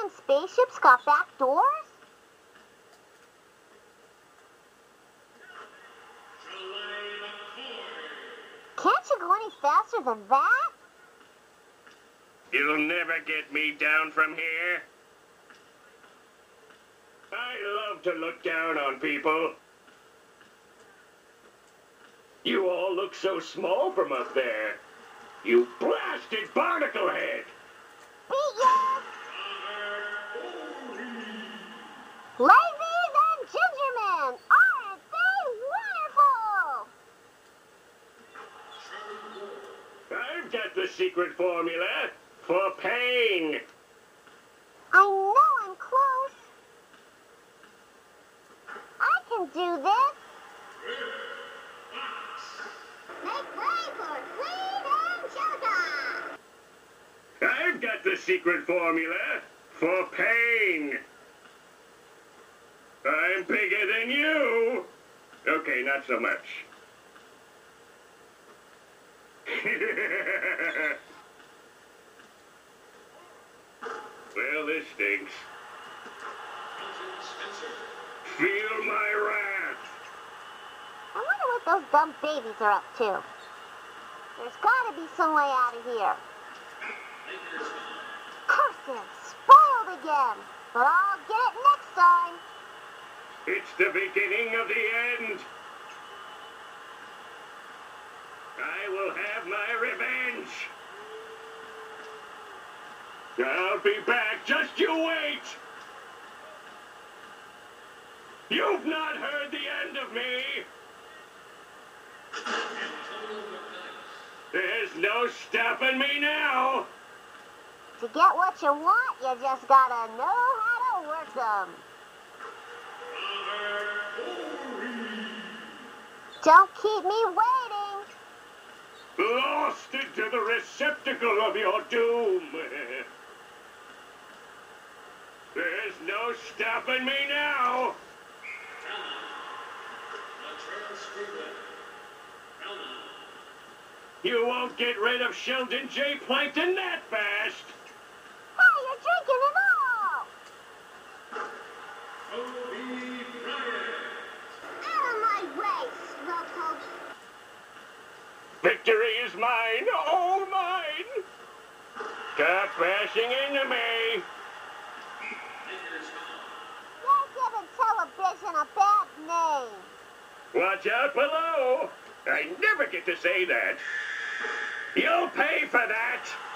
alien spaceships got back doors? Can't you go any faster than that? You'll never get me down from here. I love to look down on people. You all look so small from up there. You blasted barnacle head! Beat ya! Ladies and Gingerman, aren't they wonderful? I've got the secret formula for pain. I know I'm close. I can do this. Make way for Clean and Shelter. I've got the secret formula for pain. I'm bigger than you. Okay, not so much. Well, this stinks. Feel my wrath. I wonder what those dumb babies are up to. There's gotta be some way out of here. Cursive, spoiled again. But I'll get it next time. It's the beginning of the end. I will have my revenge. I'll be back, just you wait. You've not heard the end of me. There's no stopping me now. To get what you want, you just gotta know how to work them. Don't keep me waiting. Lost into the receptacle of your doom. There's no stopping me now. You won't get rid of Sheldon J. Plankton that fast. Hey, you're drinking it all. Out of my way, Slowpoke. Victory is mine, all mine. Stop bashing into me. You're giving television a bad name. Watch out below. I never get to say that. You'll pay for that.